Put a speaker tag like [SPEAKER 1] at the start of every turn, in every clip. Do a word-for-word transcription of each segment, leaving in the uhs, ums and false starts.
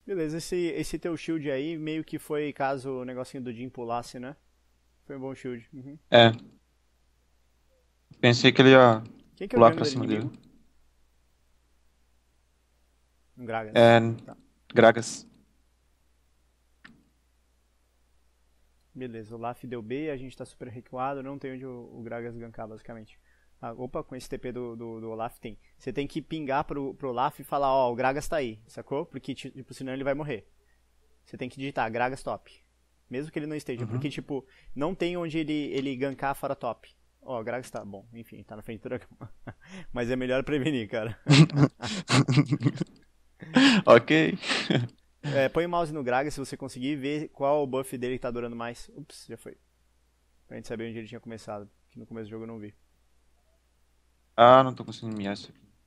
[SPEAKER 1] Beleza, esse, esse teu shield aí meio que foi caso o negocinho do Jhin pulasse, né? Foi um bom shield. Uhum.
[SPEAKER 2] É, pensei que ele ia
[SPEAKER 1] Quem que é o
[SPEAKER 2] pular pra
[SPEAKER 1] jungler
[SPEAKER 2] cima dele.
[SPEAKER 1] inimigo? Um Gragas.
[SPEAKER 2] É,
[SPEAKER 1] Tá.
[SPEAKER 2] Gragas.
[SPEAKER 1] Beleza, o Laf deu B, a gente tá super recuado, não tem onde o, o Gragas gankar, basicamente. Ah, opa, com esse T P do, do, do Olaf tem. Você tem que pingar pro, pro Olaf e falar, ó, o Gragas tá aí, sacou? Porque, tipo, senão ele vai morrer. Você tem que digitar Gragas top. Mesmo que ele não esteja,
[SPEAKER 2] Uhum.
[SPEAKER 1] porque, tipo, não tem onde ele, ele gankar fora top. Ó, o Gragas tá bom, enfim, tá na frente do dragão. Mas é melhor prevenir, cara.
[SPEAKER 2] Ok.
[SPEAKER 1] É, põe o mouse no Gragas se você conseguir ver qual o buff dele que tá durando mais. Ups, já foi. Pra gente saber onde ele tinha começado. Que no começo do jogo eu não vi.
[SPEAKER 2] Ah, não tô conseguindo miar isso aqui.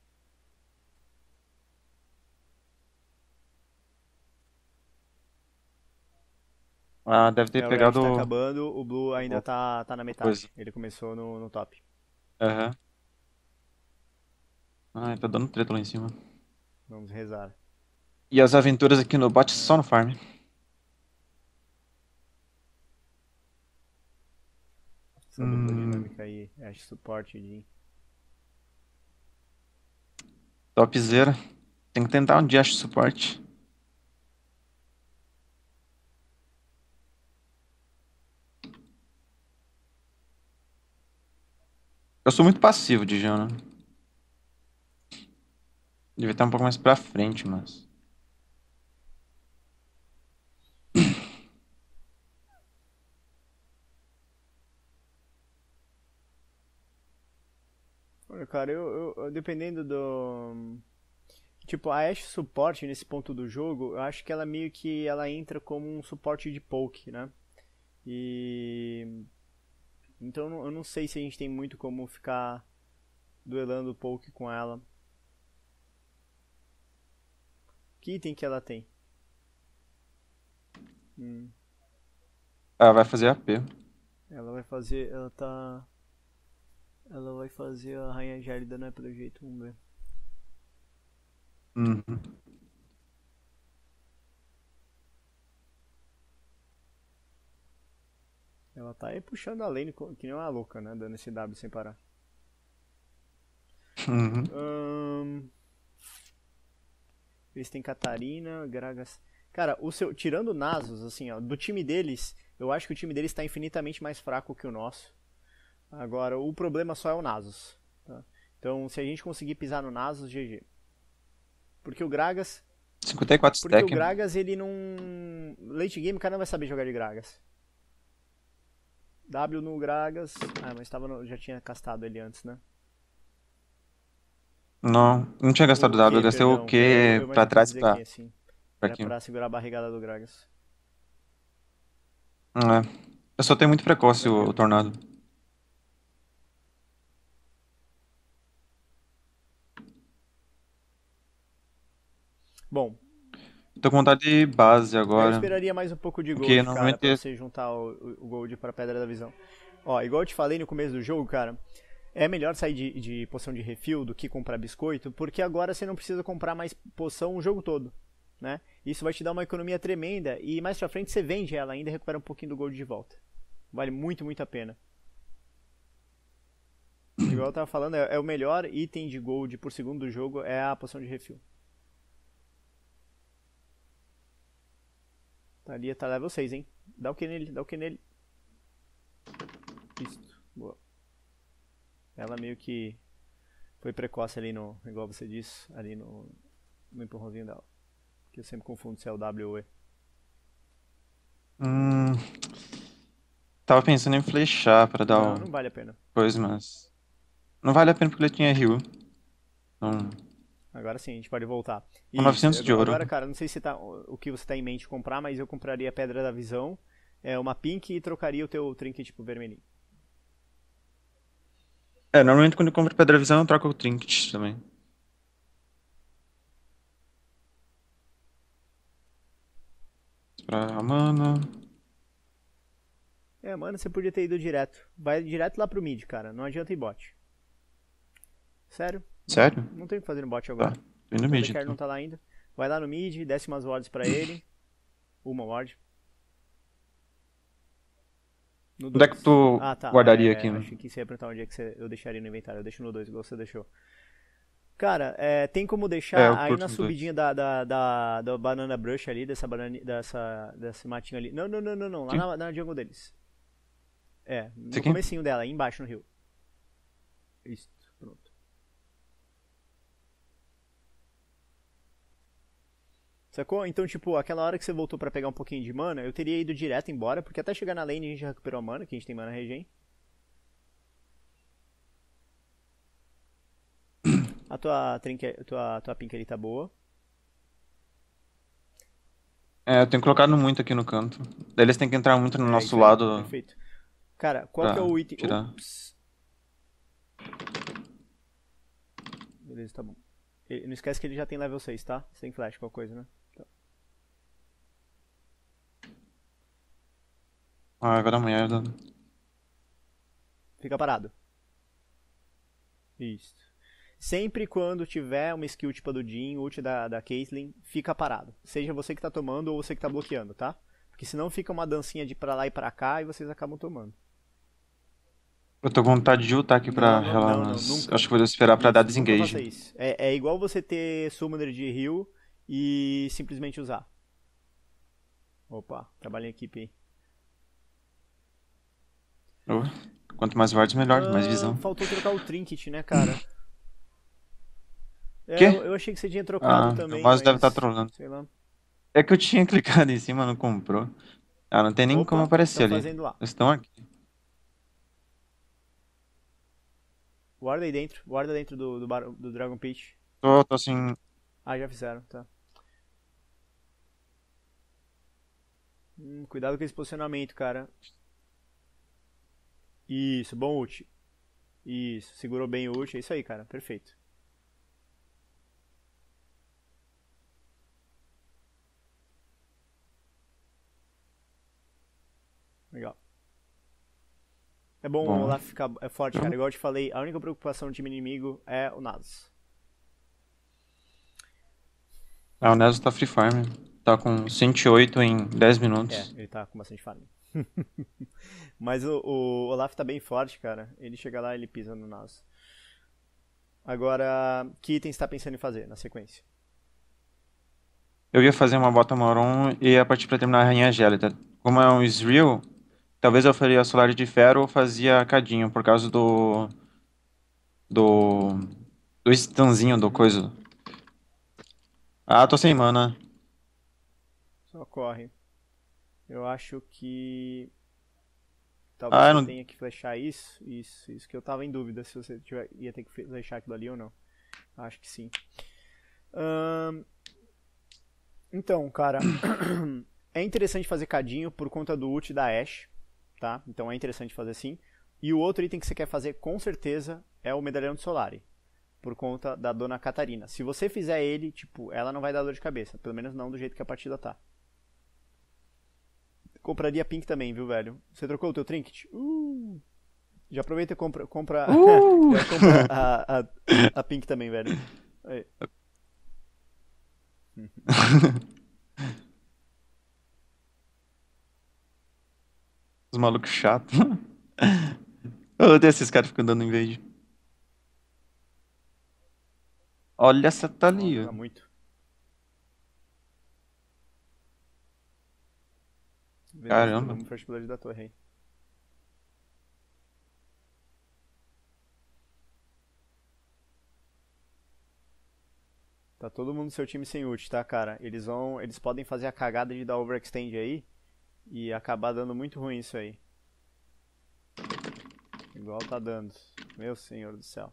[SPEAKER 2] Ah, deve ter
[SPEAKER 1] É, o Red tá
[SPEAKER 2] pegado
[SPEAKER 1] acabando, o Blue ainda
[SPEAKER 2] o-
[SPEAKER 1] tá, tá na
[SPEAKER 2] a coisa.
[SPEAKER 1] metade. Ele começou no, no top.
[SPEAKER 2] Aham. Ai, tá dando treta lá em cima.
[SPEAKER 1] Vamos rezar.
[SPEAKER 2] E as aventuras aqui no bot só
[SPEAKER 1] É,
[SPEAKER 2] no farm.
[SPEAKER 1] essa dupla
[SPEAKER 2] Hum,
[SPEAKER 1] dinâmica aí, acho suporte de.
[SPEAKER 2] topzera. Tem que tentar um dia acho suporte. Eu sou muito passivo de Jana. Devia estar um pouco mais pra frente, mas.
[SPEAKER 1] Olha, cara, eu, eu- eu- dependendo do. Tipo, a Ashe suporte nesse ponto do jogo, eu acho que ela meio que ela entra como um suporte de poke, né? E. Então eu não eu não sei se a gente tem muito como ficar duelando poke com ela. Que item que ela tem? Hum,
[SPEAKER 2] Ah, vai fazer A P.
[SPEAKER 1] ela vai fazer. Ela tá. Ela vai fazer a Rainha Gélida, né? Pelo jeito, vamos ver.
[SPEAKER 2] Uhum.
[SPEAKER 1] Ela tá aí puxando a lane que nem uma louca, né? Dando esse W sem parar.
[SPEAKER 2] Uhum.
[SPEAKER 1] Hum, eles têm Catarina, Gragas. Cara, o seu, tirando o Nasus, assim, ó, do time deles, eu acho que o time deles tá infinitamente mais fraco que o nosso. Agora, o problema só é o Nasus. Tá? Então, se a gente conseguir pisar no Nasus, G G. Porque o Gragas.
[SPEAKER 2] cinquenta e quatro
[SPEAKER 1] Porque o
[SPEAKER 2] stack.
[SPEAKER 1] Gragas, ele não. Late game, o cara não vai saber jogar de Gragas. W no Gragas. Ah, mas tava no... já tinha castado ele antes, né?
[SPEAKER 2] Não, não tinha gastado
[SPEAKER 1] O
[SPEAKER 2] W, eu
[SPEAKER 1] Q,
[SPEAKER 2] gastei o
[SPEAKER 1] perdão. É, eu,
[SPEAKER 2] Q
[SPEAKER 1] eu, mas
[SPEAKER 2] pra
[SPEAKER 1] eu quis
[SPEAKER 2] trás e
[SPEAKER 1] dizer Q,
[SPEAKER 2] pra,
[SPEAKER 1] assim.
[SPEAKER 2] pra
[SPEAKER 1] Era
[SPEAKER 2] aqui.
[SPEAKER 1] pra segurar a barrigada do Gragas.
[SPEAKER 2] É. Eu só tenho muito precoce o, o
[SPEAKER 1] Tranquilo.
[SPEAKER 2] Tornado.
[SPEAKER 1] Bom,
[SPEAKER 2] Tô com vontade de base
[SPEAKER 1] é, eu
[SPEAKER 2] agora.
[SPEAKER 1] esperaria mais um pouco de
[SPEAKER 2] Porque
[SPEAKER 1] gold, cara, pra
[SPEAKER 2] normalmente.
[SPEAKER 1] você juntar o, o gold pra Pedra da Visão. Ó, igual eu te falei no começo do jogo, cara, é melhor sair de, de poção de refil do que comprar biscoito, porque agora você não precisa comprar mais poção o jogo todo, né? Isso vai te dar uma economia tremenda e mais pra frente você vende ela ainda e recupera um pouquinho do gold de volta. Vale muito, muito a pena. Igual eu tava falando, é, é o melhor item de gold por segundo do jogo é a poção de refil. Thalia tá level seis, hein? Dá o que nele, dá o que nele. Isso, boa. Ela meio que foi precoce ali no, igual você disse, ali no, no empurrãozinho dela. Que eu sempre confundo se é o W ou E.
[SPEAKER 2] Hum, tava pensando em flechar pra dar
[SPEAKER 1] Não,
[SPEAKER 2] o
[SPEAKER 1] não vale a pena.
[SPEAKER 2] coisa, mas. Não vale a pena porque ele tinha heal. Então.
[SPEAKER 1] Agora sim, a gente pode voltar.
[SPEAKER 2] Com
[SPEAKER 1] Isso,
[SPEAKER 2] novecentos de ouro.
[SPEAKER 1] agora, cara, não sei se tá, o que você tá em mente comprar, mas eu compraria a Pedra da Visão, é uma pink e trocaria o teu trinket pro vermelhinho.
[SPEAKER 2] É, normalmente quando eu compro Pedra Visão eu troco o Trinket também. Pra mana.
[SPEAKER 1] É, mano, você podia ter ido direto. Vai direto lá pro mid, cara. Não adianta ir bot. Sério, não,
[SPEAKER 2] Sério?
[SPEAKER 1] não tem o que fazer no bot
[SPEAKER 2] Tá.
[SPEAKER 1] agora.
[SPEAKER 2] Tô indo
[SPEAKER 1] O
[SPEAKER 2] mid
[SPEAKER 1] Decker não
[SPEAKER 2] então.
[SPEAKER 1] tá lá ainda. Vai lá no mid, desce umas wards pra ele. Uma ward. No
[SPEAKER 2] Onde é que
[SPEAKER 1] dois.
[SPEAKER 2] tu
[SPEAKER 1] Ah, tá.
[SPEAKER 2] guardaria
[SPEAKER 1] É,
[SPEAKER 2] aqui?
[SPEAKER 1] achei que você ia perguntar onde é que você, eu deixaria no inventário. Eu deixo no dois, igual você deixou. Cara, é, tem como
[SPEAKER 2] É, eu
[SPEAKER 1] deixar aí
[SPEAKER 2] curto
[SPEAKER 1] na
[SPEAKER 2] os dois.
[SPEAKER 1] subidinha da, da, da, da banana brush ali, dessa banana, dessa, desse matinho ali. Não, não, não, não, não. Lá
[SPEAKER 2] Sim.
[SPEAKER 1] na, na jungle deles. É,
[SPEAKER 2] Esse
[SPEAKER 1] no
[SPEAKER 2] aqui?
[SPEAKER 1] comecinho dela, aí embaixo no rio. Isso, pronto. Sacou? Então, tipo, aquela hora que você voltou pra pegar um pouquinho de mana, eu teria ido direto embora, porque até chegar na lane a gente já recuperou a mana, que a gente tem mana regen. A tua, trinque, tua, tua pink ali tá boa.
[SPEAKER 2] É, eu tenho colocado muito aqui no canto. Daí eles têm que entrar muito no
[SPEAKER 1] É,
[SPEAKER 2] nosso
[SPEAKER 1] isso aí,
[SPEAKER 2] lado
[SPEAKER 1] perfeito. Cara, qual que é
[SPEAKER 2] pra
[SPEAKER 1] o item...
[SPEAKER 2] tirar.
[SPEAKER 1] Ups. Beleza, tá bom. E não esquece que ele já tem level seis, tá? Você tem flash, qualquer coisa, né? Tá.
[SPEAKER 2] Ah, vai dar merda.
[SPEAKER 1] Fica parado. Isso. Sempre quando tiver uma skill tipo a do Jhin, ult da, da Caitlyn, fica parado. Seja você que tá tomando ou você que tá bloqueando, tá? Porque senão fica uma dancinha de pra lá e pra cá e vocês acabam tomando.
[SPEAKER 2] Eu tô com vontade de ultar aqui pra
[SPEAKER 1] Não, não,
[SPEAKER 2] relar,
[SPEAKER 1] não, não,
[SPEAKER 2] mas
[SPEAKER 1] nunca.
[SPEAKER 2] acho que vou esperar pra dar
[SPEAKER 1] Isso, nunca faça
[SPEAKER 2] desengage.
[SPEAKER 1] isso. É, é igual você ter Summoner de heal e simplesmente usar. Opa, trabalho em equipe aí.
[SPEAKER 2] Oh, quanto mais wards, melhor, mais
[SPEAKER 1] Ah,
[SPEAKER 2] visão.
[SPEAKER 1] faltou trocar o Trinket, né, cara? É,
[SPEAKER 2] Quê?
[SPEAKER 1] eu, eu achei que você tinha trocado
[SPEAKER 2] Ah, o
[SPEAKER 1] também,
[SPEAKER 2] mouse deve estar
[SPEAKER 1] mas...
[SPEAKER 2] trolando.
[SPEAKER 1] Sei lá.
[SPEAKER 2] É que eu tinha clicado em cima, não comprou. Ah, não tem nem como
[SPEAKER 1] Opa,
[SPEAKER 2] aparecer
[SPEAKER 1] estão
[SPEAKER 2] ali.
[SPEAKER 1] fazendo lá.
[SPEAKER 2] Eles estão aqui.
[SPEAKER 1] Guarda aí dentro, guarda dentro do, do, bar, do Dragon Pit.
[SPEAKER 2] Tô, tô assim.
[SPEAKER 1] Ah, já fizeram, tá. Hum, cuidado com esse posicionamento, cara. Isso, bom ult. Isso, segurou bem o ult, é isso aí, cara, perfeito. Legal. É bom o
[SPEAKER 2] Bom.
[SPEAKER 1] Olaf ficar é forte, cara. Igual eu te falei, a única preocupação do time inimigo é o Nasus.
[SPEAKER 2] Ah, o Nezo tá free farm. Tá com cento e oito em dez
[SPEAKER 1] É,
[SPEAKER 2] minutos.
[SPEAKER 1] ele tá com bastante farm. Mas o, o Olaf tá bem forte, cara. Ele chega lá e ele pisa no Nasus. Agora, que item você tá pensando em fazer na sequência?
[SPEAKER 2] Eu ia fazer uma bota Moron e ia partir pra terminar a Rainha Gélida. Como é um Ezreal, talvez eu faria Solar de Ferro ou fazia Cadinho, por causa do. Do. Do stunzinho do
[SPEAKER 1] Uhum.
[SPEAKER 2] coisa. Ah, tô sem mana.
[SPEAKER 1] Só corre. Eu acho que talvez
[SPEAKER 2] Ah, eu
[SPEAKER 1] você
[SPEAKER 2] não.
[SPEAKER 1] tenha que flechar isso. Isso, isso que eu tava em dúvida se você tiver, ia ter que flechar aquilo ali ou não. Acho que sim. Ahn, então, cara, é interessante fazer cadinho por conta do ult da Ashe, tá? Então é interessante fazer sim. E o outro item que você quer fazer com certeza é o Medalhão de Solari, por conta da Dona Catarina. Se você fizer ele, tipo, ela não vai dar dor de cabeça, pelo menos não do jeito que a partida tá. Compraria Pink também, viu, velho? Você trocou o teu trinket? Uh! Já aproveita e compra, compra,
[SPEAKER 2] Uh!
[SPEAKER 1] já compra a, a, a Pink também, velho. Aí.
[SPEAKER 2] Os malucos chatos. Eu odeio esses caras que ficam dando invade. Olha essa tá
[SPEAKER 1] Ó,
[SPEAKER 2] ali, ó.
[SPEAKER 1] joga muito. Beleza,
[SPEAKER 2] Caramba.
[SPEAKER 1] mandamos first blood da torre aí. Tá todo mundo do seu time sem ult, tá, cara? Eles vão, eles podem fazer a cagada de dar overextend aí e acabar dando muito ruim isso aí. Igual tá dando. Meu senhor do céu.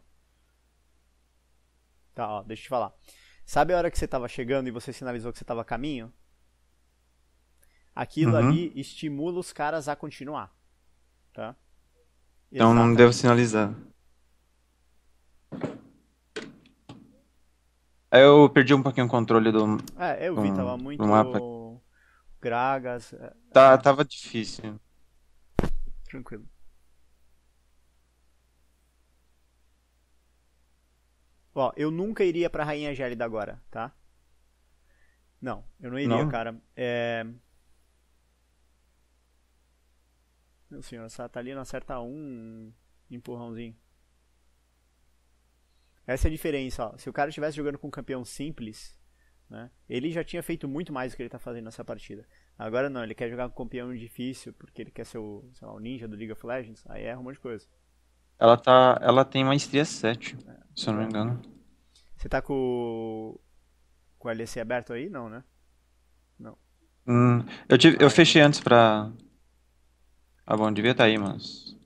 [SPEAKER 1] Tá, ó, deixa eu te falar. Sabe a hora que você tava chegando e você sinalizou que você tava a caminho? Aquilo
[SPEAKER 2] Uhum.
[SPEAKER 1] ali estimula os caras a continuar, tá?
[SPEAKER 2] Então não devo
[SPEAKER 1] Exatamente.
[SPEAKER 2] sinalizar. Aí eu perdi um pouquinho o controle do,
[SPEAKER 1] É, eu vi,
[SPEAKER 2] do,
[SPEAKER 1] tava
[SPEAKER 2] do mapa.
[SPEAKER 1] muito Gragas, é,
[SPEAKER 2] Tá,
[SPEAKER 1] é,
[SPEAKER 2] tava difícil.
[SPEAKER 1] tranquilo. Ó, eu nunca iria pra Rainha Gélida agora, tá? Não, eu não iria,
[SPEAKER 2] Não?
[SPEAKER 1] cara. É... Meu senhor, essa tá ali não acerta um empurrãozinho. Essa é a diferença, ó. Se o cara estivesse jogando com um campeão simples, né? Ele já tinha feito muito mais do que ele tá fazendo nessa partida. Agora não, ele quer jogar com um campeão difícil, porque ele quer ser o, sei lá, o ninja do League of Legends. Aí erra um monte de coisa.
[SPEAKER 2] Ela tá. Ela tem maestria sete, se eu
[SPEAKER 1] Pois
[SPEAKER 2] não me
[SPEAKER 1] é.
[SPEAKER 2] engano.
[SPEAKER 1] Você tá com, o- com o L E C aberto aí? Não, né? Não.
[SPEAKER 2] Hum, eu tive, eu
[SPEAKER 1] Ah, então
[SPEAKER 2] fechei
[SPEAKER 1] tá.
[SPEAKER 2] antes pra. Ah, bom, devia estar aí, mas.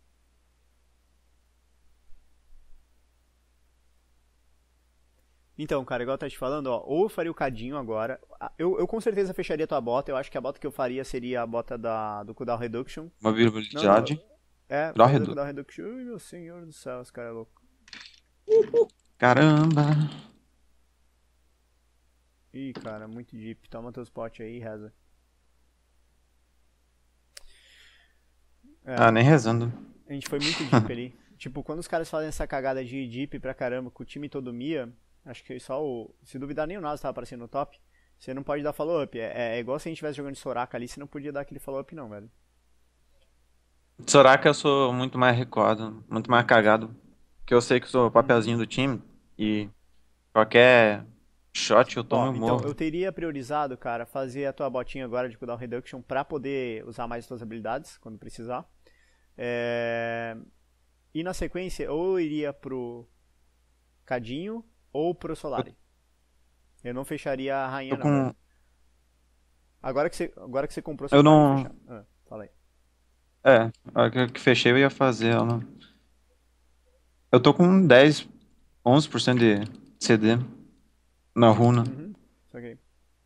[SPEAKER 1] Então, cara, igual eu tava te falando, ó, ou eu faria o cadinho agora. Ah, Eu, eu com certeza fecharia a tua bota. Eu acho que a bota que eu faria seria a bota da, do cooldown reduction.
[SPEAKER 2] Uma
[SPEAKER 1] Não, não.
[SPEAKER 2] viabilidade.
[SPEAKER 1] É,
[SPEAKER 2] Dá
[SPEAKER 1] faria do
[SPEAKER 2] reduto.
[SPEAKER 1] cooldown reduction. Ui, meu senhor do céu, esse cara é louco.
[SPEAKER 2] Caramba!
[SPEAKER 1] Ih, cara, muito deep. Toma teus potes aí e reza. É,
[SPEAKER 2] Ah, nem rezando.
[SPEAKER 1] a gente foi muito deep ali. Tipo, quando os caras fazem essa cagada de ir deep pra caramba com o time todo Mia, acho que só o. Se duvidar, nem o Nasus tava aparecendo no top. Você não pode dar follow-up. É, é igual se a gente estivesse jogando de Soraka ali, você não podia dar aquele follow-up, não, velho.
[SPEAKER 2] Soraka eu sou muito mais recuado, muito mais cagado. Que eu sei que eu sou o
[SPEAKER 1] Uhum.
[SPEAKER 2] papelzinho do time e qualquer shot eu tomo
[SPEAKER 1] Ó,
[SPEAKER 2] e
[SPEAKER 1] então eu
[SPEAKER 2] morro.
[SPEAKER 1] teria priorizado, cara, fazer a tua botinha agora de cooldown reduction pra poder usar mais as tuas habilidades quando precisar. É... E na sequência, ou eu iria pro Cadinho ou pro
[SPEAKER 2] Eu
[SPEAKER 1] Solari. Eu não fecharia a rainha,
[SPEAKER 2] tô
[SPEAKER 1] não, velho.
[SPEAKER 2] com.
[SPEAKER 1] Agora que você, agora que você comprou, você
[SPEAKER 2] Eu
[SPEAKER 1] não vai mais
[SPEAKER 2] não.
[SPEAKER 1] fechar. Ah, fala aí.
[SPEAKER 2] É, a hora que que fechei eu ia fazer ela. Eu tô com dez, onze por cento de C D na runa.
[SPEAKER 1] Uhum. Só que aí.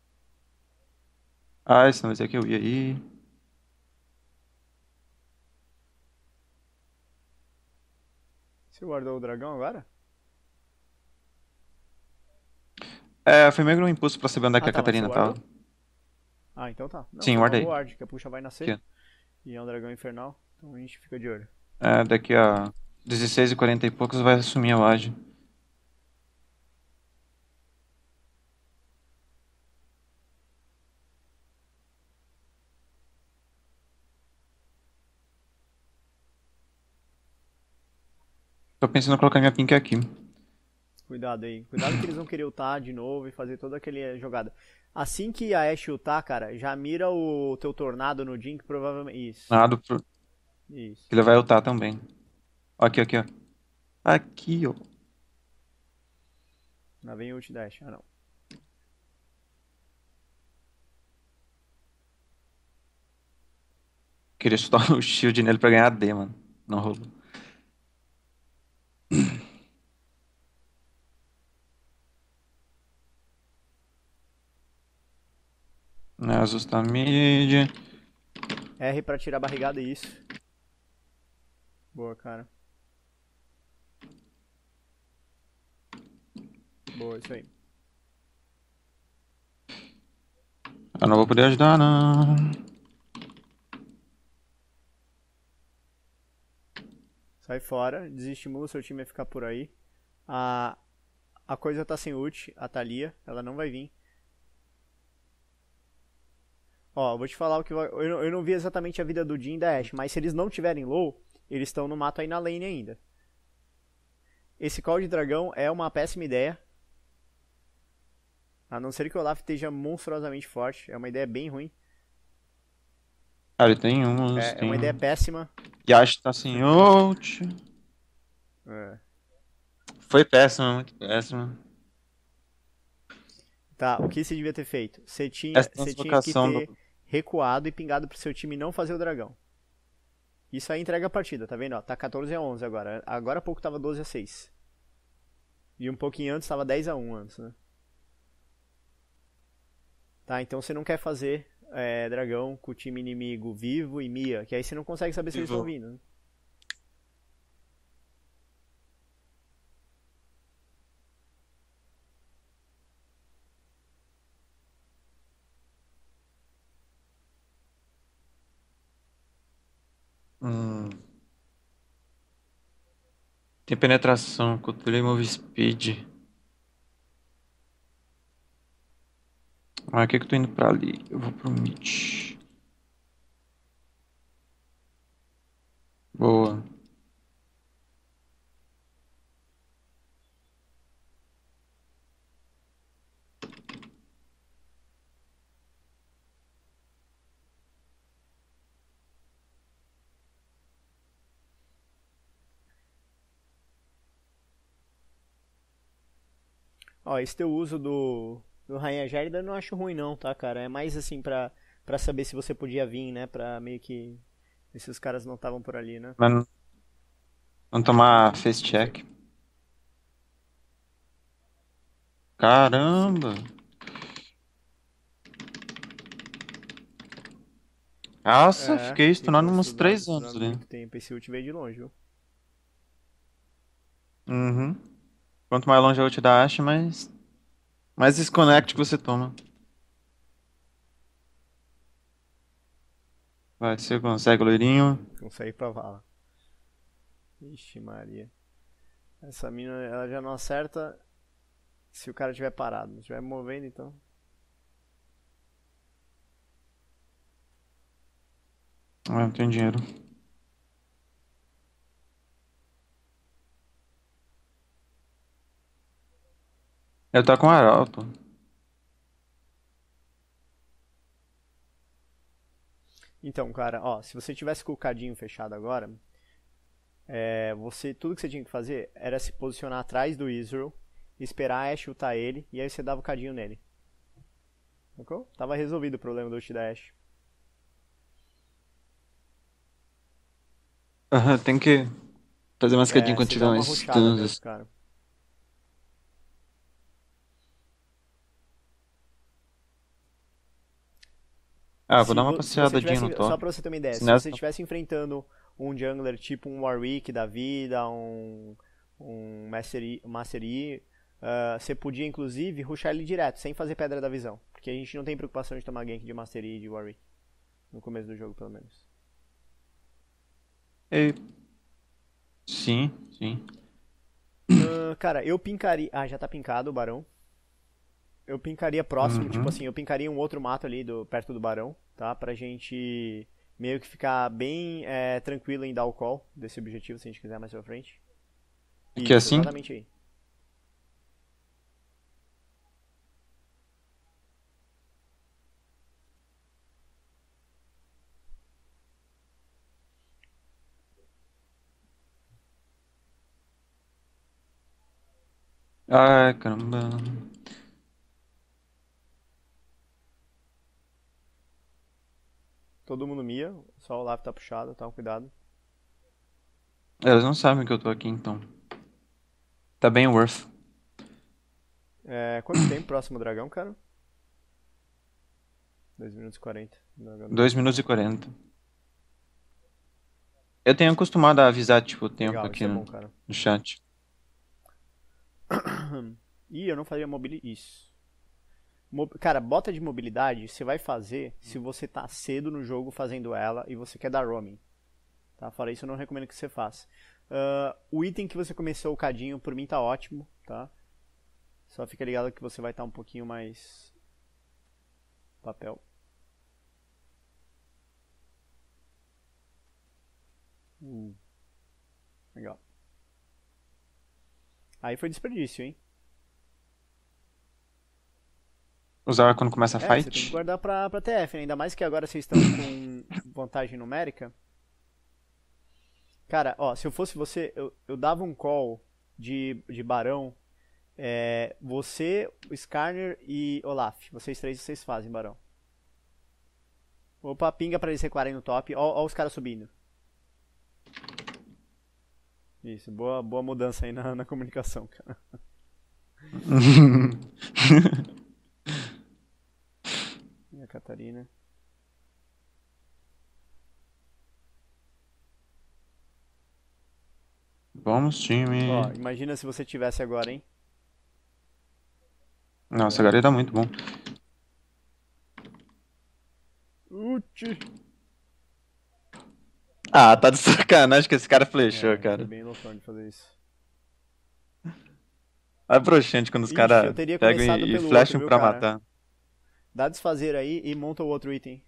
[SPEAKER 2] Ah, esse não vai ser que eu ia aí.
[SPEAKER 1] Você guardou o dragão agora?
[SPEAKER 2] É, foi meio que um impulso pra saber onde é que
[SPEAKER 1] Ah,
[SPEAKER 2] a
[SPEAKER 1] tá, mas você
[SPEAKER 2] Catarina tava.
[SPEAKER 1] guardou? Ah, então tá. Não,
[SPEAKER 2] Sim,
[SPEAKER 1] foi uma
[SPEAKER 2] guardei.
[SPEAKER 1] boa ward que a puxa vai nascer.
[SPEAKER 2] Aqui.
[SPEAKER 1] E é um dragão infernal. Então a gente fica de olho.
[SPEAKER 2] É, daqui a dezesseis e quarenta e poucos vai assumir a laje. Tô pensando em colocar minha pink aqui.
[SPEAKER 1] Cuidado aí. Cuidado que eles vão querer ultar de novo e fazer toda aquela jogada. Assim que a Ashe ultar, cara, já mira o teu tornado no Jhin, que provavelmente. Isso.
[SPEAKER 2] Nada pro...
[SPEAKER 1] Isso.
[SPEAKER 2] que ele vai ultar também. Ó, aqui, aqui, ó. Aqui, ó.
[SPEAKER 1] Lá vem o ult da Ashe. Ah, não.
[SPEAKER 2] Queria chutar o shield nele pra ganhar a D, mano. Não rolou. Nasus tá mid.
[SPEAKER 1] R pra tirar a barrigada, isso. Boa, cara. Boa, isso aí.
[SPEAKER 2] Eu não vou poder ajudar, não.
[SPEAKER 1] Sai fora, desestimula o seu time a ficar por aí. A, a coisa tá sem ult, a Thalia, ela não vai vir. Ó, eu vou te falar o que vai. Eu não, eu não vi exatamente a vida do Jhin e da Ashe, mas se eles não tiverem low, eles estão no mato aí na lane ainda. Esse call de dragão é uma péssima ideia. A não ser que o Olaf esteja monstruosamente forte. É uma ideia bem ruim.
[SPEAKER 2] Ah, ele tem uns,
[SPEAKER 1] É, é uma ideia
[SPEAKER 2] tem...
[SPEAKER 1] péssima.
[SPEAKER 2] Yasha tá sem ult.
[SPEAKER 1] É.
[SPEAKER 2] Foi péssimo, muito péssimo.
[SPEAKER 1] Tá, o que você devia ter feito? Você tinha,
[SPEAKER 2] Essa
[SPEAKER 1] você tinha que
[SPEAKER 2] translocação
[SPEAKER 1] ter
[SPEAKER 2] do...
[SPEAKER 1] recuado e pingado pro seu time não fazer o dragão. Isso aí entrega a partida, tá vendo? Ó, tá quatorze a onze agora. Agora há pouco tava doze a seis. E um pouquinho antes tava dez a um antes, né? Tá, então você não quer fazer é, dragão com o time inimigo vivo e Mia, que aí você não consegue saber se eles estão
[SPEAKER 2] Vivo.
[SPEAKER 1] vindo, né?
[SPEAKER 2] Hum. Tem penetração, controle move speed. Ah, que que eu tô indo pra ali? Eu vou pro mid. Boa.
[SPEAKER 1] Ó, esse teu uso do, do Rainha Gélida eu não acho ruim não, tá, cara? É mais assim pra, pra saber se você podia vir, né? Pra meio que ver se os caras não estavam por ali, né?
[SPEAKER 2] Mas não não tomar
[SPEAKER 1] Uhum,
[SPEAKER 2] face
[SPEAKER 1] não sei.
[SPEAKER 2] check. Caramba! Nossa,
[SPEAKER 1] É,
[SPEAKER 2] fiquei
[SPEAKER 1] ficou
[SPEAKER 2] stunando uns
[SPEAKER 1] estudando,
[SPEAKER 2] três anos
[SPEAKER 1] estudando
[SPEAKER 2] ali.
[SPEAKER 1] muito tempo. Esse ult veio de longe, viu?
[SPEAKER 2] Uhum. Quanto mais longe a ult da Ashe, mais, mais desconnect que você toma. Vai, você consegue, loirinho.
[SPEAKER 1] Consegue pra vala. Ixi, Maria. Essa mina, ela já não acerta se o cara estiver parado. Se estiver movendo, então.
[SPEAKER 2] Ah, não tem dinheiro. Ele tá com arauto.
[SPEAKER 1] Então, cara, ó, se você tivesse com o cadinho fechado agora, é, você, tudo que você tinha que fazer era se posicionar atrás do Israel, esperar a Ashe ultar ele, e aí você dava o cadinho nele. Sacou? Tava resolvido o problema do ult da Ashe.
[SPEAKER 2] Aham, tem que fazer uma escadinha
[SPEAKER 1] É,
[SPEAKER 2] quando
[SPEAKER 1] você
[SPEAKER 2] tiver
[SPEAKER 1] dá uma
[SPEAKER 2] mais
[SPEAKER 1] rushada
[SPEAKER 2] stuns.
[SPEAKER 1] mesmo,
[SPEAKER 2] Assim.
[SPEAKER 1] cara.
[SPEAKER 2] Ah, vou
[SPEAKER 1] Se,
[SPEAKER 2] dar uma
[SPEAKER 1] vo- se você
[SPEAKER 2] passeadinha no
[SPEAKER 1] tivesse, só
[SPEAKER 2] top.
[SPEAKER 1] pra você ter uma ideia,
[SPEAKER 2] Se
[SPEAKER 1] se você
[SPEAKER 2] nessa...
[SPEAKER 1] estivesse enfrentando um jungler tipo um Warwick da vida, um, um Master Yi, Master Yi, ah, você podia inclusive rushar ele direto, sem fazer pedra da visão. Porque a gente não tem preocupação de tomar gank de Master Yi e de Warwick. No começo do jogo, pelo menos.
[SPEAKER 2] Ei, sim, sim.
[SPEAKER 1] Ah, cara, eu pincaria. Ah, já tá pincado o Barão. Eu pincaria próximo, tipo
[SPEAKER 2] Uhum.
[SPEAKER 1] assim, eu pincaria um outro mato ali do, perto do Barão, tá? Pra gente meio que ficar bem é, tranquilo em dar o call desse objetivo, se a gente quiser mais pra frente.
[SPEAKER 2] Aqui
[SPEAKER 1] Isso,
[SPEAKER 2] assim?
[SPEAKER 1] exatamente aí.
[SPEAKER 2] Ai, caramba.
[SPEAKER 1] Todo mundo mia, só o Olaf tá puxado, tá? Cuidado.
[SPEAKER 2] Elas não sabem que eu tô aqui, então. Tá bem worth.
[SPEAKER 1] É, quanto tempo próximo dragão, cara? dois minutos e quarenta. Dragão do
[SPEAKER 2] dois
[SPEAKER 1] mid.
[SPEAKER 2] minutos e quarenta. Eu tenho acostumado a avisar, tipo, o tempo
[SPEAKER 1] Legal,
[SPEAKER 2] aqui
[SPEAKER 1] isso é
[SPEAKER 2] no,
[SPEAKER 1] bom, cara.
[SPEAKER 2] no chat.
[SPEAKER 1] Ih, eu não faria mobilidade. Isso. Mo- Cara, bota de mobilidade você vai fazer se você tá cedo no jogo fazendo ela e você quer dar roaming. Tá? Fora isso, eu não recomendo que você faça. Ah, o item que você começou o cadinho, por mim tá ótimo, tá? Só fica ligado que você vai estar um pouquinho mais papel. Hum, legal. Aí foi desperdício, hein?
[SPEAKER 2] Usar quando começa a
[SPEAKER 1] É, você tem que
[SPEAKER 2] fight.
[SPEAKER 1] guardar pra, pra T F, né? Ainda mais que agora vocês estão com vantagem numérica. Cara, ó, se eu fosse você, eu, eu dava um call de, de Barão. É, você, o Skarner e Olaf. Vocês três, vocês fazem, Barão. Opa, pinga pra eles recuarem no top. Ó, ó os caras subindo. Isso, boa, boa mudança aí na, na comunicação, cara. E a Catarina.
[SPEAKER 2] Vamos, time.
[SPEAKER 1] Ó, imagina se você tivesse agora, hein?
[SPEAKER 2] Nossa,
[SPEAKER 1] É.
[SPEAKER 2] agora tá muito bom.
[SPEAKER 1] Uti.
[SPEAKER 2] Ah, tá de sacanagem que esse cara flechou,
[SPEAKER 1] É, foi
[SPEAKER 2] cara.
[SPEAKER 1] bem loucão de fazer isso.
[SPEAKER 2] É broxante quando os
[SPEAKER 1] Ixi, eu
[SPEAKER 2] caras
[SPEAKER 1] teria
[SPEAKER 2] pegam
[SPEAKER 1] começado
[SPEAKER 2] e, e
[SPEAKER 1] pelo outro,
[SPEAKER 2] flecham
[SPEAKER 1] viu,
[SPEAKER 2] pra
[SPEAKER 1] cara?
[SPEAKER 2] matar.
[SPEAKER 1] Dá desfazer aí e monta o outro item.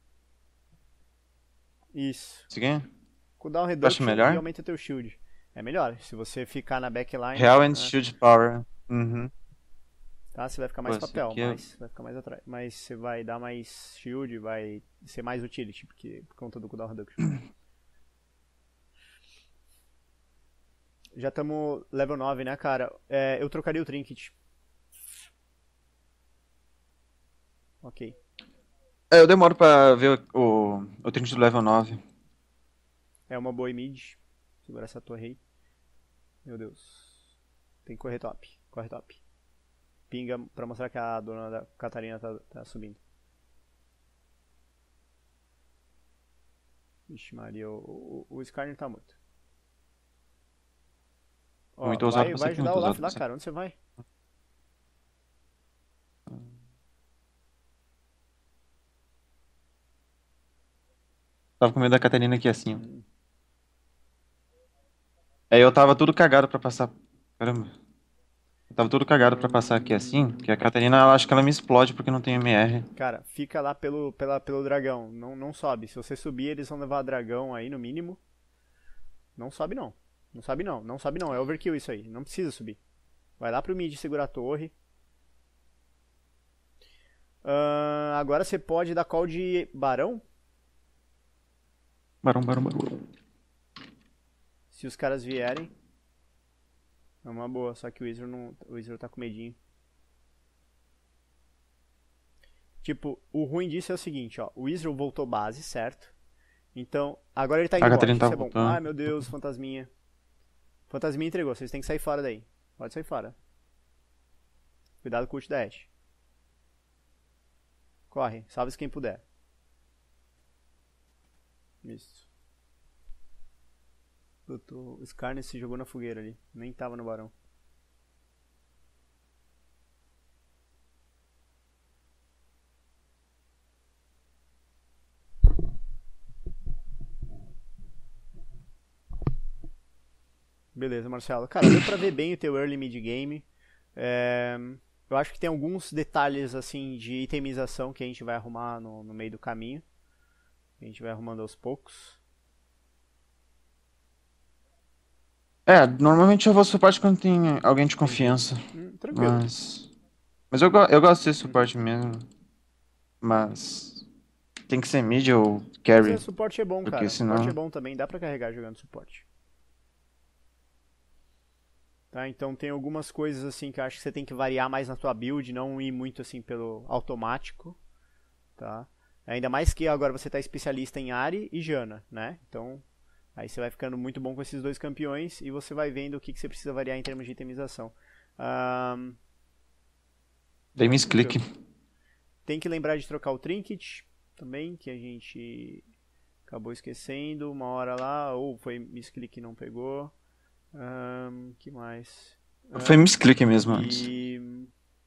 [SPEAKER 1] Isso.
[SPEAKER 2] Isso aqui?
[SPEAKER 1] Cooldown
[SPEAKER 2] Acha
[SPEAKER 1] reduction
[SPEAKER 2] melhor?
[SPEAKER 1] e aumenta teu shield. É melhor. Se você ficar na backline,
[SPEAKER 2] Real and
[SPEAKER 1] né,
[SPEAKER 2] Shield Power. Uhum.
[SPEAKER 1] tá? Você vai ficar mais
[SPEAKER 2] Pô, esse
[SPEAKER 1] papel,
[SPEAKER 2] aqui é-
[SPEAKER 1] mas vai ficar mais atrás. Mas você vai dar mais shield, vai ser mais utility, porque, por conta do cooldown reduction. Já estamos level nove, né, cara? É, eu trocaria o trinket. Ok.
[SPEAKER 2] É, eu demoro pra ver o, o, o trinket do level nove.
[SPEAKER 1] É uma boa mid. Segura essa torre aí. Meu Deus. Tem que correr top. Corre top. Pinga pra mostrar que a dona da Catarina tá, tá subindo. Vixe Maria, o, o, o Skarner tá muito. Ó,
[SPEAKER 2] Muito ousado,
[SPEAKER 1] vai,
[SPEAKER 2] você
[SPEAKER 1] vai
[SPEAKER 2] que
[SPEAKER 1] ajudar
[SPEAKER 2] muito
[SPEAKER 1] o Olaf
[SPEAKER 2] ousado,
[SPEAKER 1] lá,
[SPEAKER 2] você.
[SPEAKER 1] cara. Onde você vai?
[SPEAKER 2] Tava com medo da Catarina aqui assim, ó. Aí eu tava tudo cagado pra passar. Caramba. Eu tava tudo cagado pra passar aqui assim, que a Catarina, ela acha que ela me explode porque não tem M R.
[SPEAKER 1] Cara, fica lá pelo, pela, pelo dragão. Não, não sobe. Se você subir, eles vão levar dragão aí no mínimo. Não sobe não. Não sobe não. Não sobe não. É overkill isso aí. Não precisa subir. Vai lá pro mid segurar a torre. Ahn, agora você pode dar call de barão.
[SPEAKER 2] Barão, barão, barão.
[SPEAKER 1] Se os caras vierem. É uma boa. Só que o Wizard, não, o Wizard tá com medinho. Tipo, o ruim disso é o seguinte, ó. O Wizard voltou base, certo? Então, agora ele tá indo
[SPEAKER 2] A
[SPEAKER 1] bot.
[SPEAKER 2] Catarina tá
[SPEAKER 1] Isso é bom.
[SPEAKER 2] voltando.
[SPEAKER 1] Ai, meu Deus, fantasminha. Fantasminha entregou. Vocês têm que sair fora daí. Pode sair fora. Cuidado com o ult da Ashe. Corre. Salve-se quem puder. Isso. Puta, o Skarner se jogou na fogueira ali. Nem tava no barão. Beleza, Marcelo. Cara, deu pra ver bem o teu early mid game. É, eu acho que tem alguns detalhes assim de itemização que a gente vai arrumar no, no meio do caminho. A gente vai arrumando aos poucos.
[SPEAKER 2] É, normalmente eu vou suporte quando tem alguém de confiança.
[SPEAKER 1] Hum, tranquilo.
[SPEAKER 2] Mas. Mas eu, go- eu gosto de ser suporte mesmo. Mas. Tem que ser mid ou
[SPEAKER 1] Mas
[SPEAKER 2] carry.
[SPEAKER 1] é, suporte é bom,
[SPEAKER 2] Porque
[SPEAKER 1] cara.
[SPEAKER 2] senão.
[SPEAKER 1] Suporte é bom também. Dá pra carregar jogando suporte. Tá, então tem algumas coisas assim que eu acho que você tem que variar mais na tua build, não ir muito assim pelo automático, tá? Ainda mais que agora você tá especialista em Ahri e Janna, né? Então, aí você vai ficando muito bom com esses dois campeões e você vai vendo o que, que você precisa variar em termos de itemização. Ahn,
[SPEAKER 2] Dei misclick.
[SPEAKER 1] tem que lembrar de trocar o trinket também, que a gente acabou esquecendo uma hora lá, ou foi misclick e não pegou. Ahn, que mais?
[SPEAKER 2] Foi misclick mesmo antes.
[SPEAKER 1] E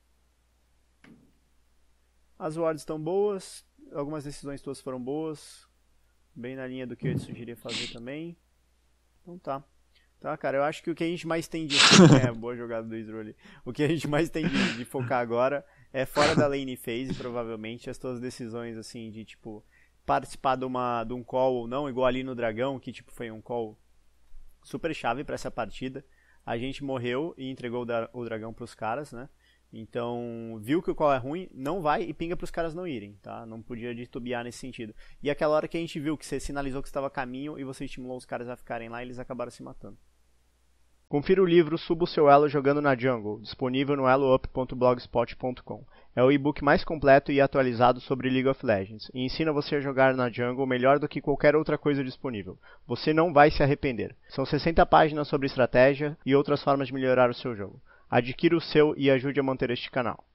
[SPEAKER 1] as wards estão boas, algumas decisões tuas foram boas, bem na linha do que eu te sugeria fazer também. Então tá. Tá, cara, eu acho que o que a gente mais tem de... é, boa jogada do Israel ali. O que a gente mais tem de, de focar agora é fora da lane phase, provavelmente, as tuas decisões, assim, de, tipo, participar de, uma, de um call ou não, igual ali no Dragão, que, tipo, foi um call super chave pra essa partida. A gente morreu e entregou o, da, o dragão pros caras, né? Então, viu que o call é ruim, não vai e pinga pros caras não irem, tá? Não podia titubear nesse sentido. E aquela hora que a gente viu que você sinalizou que estava a caminho e você estimulou os caras a ficarem lá, eles acabaram se matando. Confira o livro Suba o Seu Elo Jogando na Jungle, disponível no elo up ponto blogspot ponto com. É o e-book mais completo e atualizado sobre League of Legends, e ensina você a jogar na Jungle melhor do que qualquer outra coisa disponível. Você não vai se arrepender. São sessenta páginas sobre estratégia e outras formas de melhorar o seu jogo. Adquira o seu e ajude a manter este canal.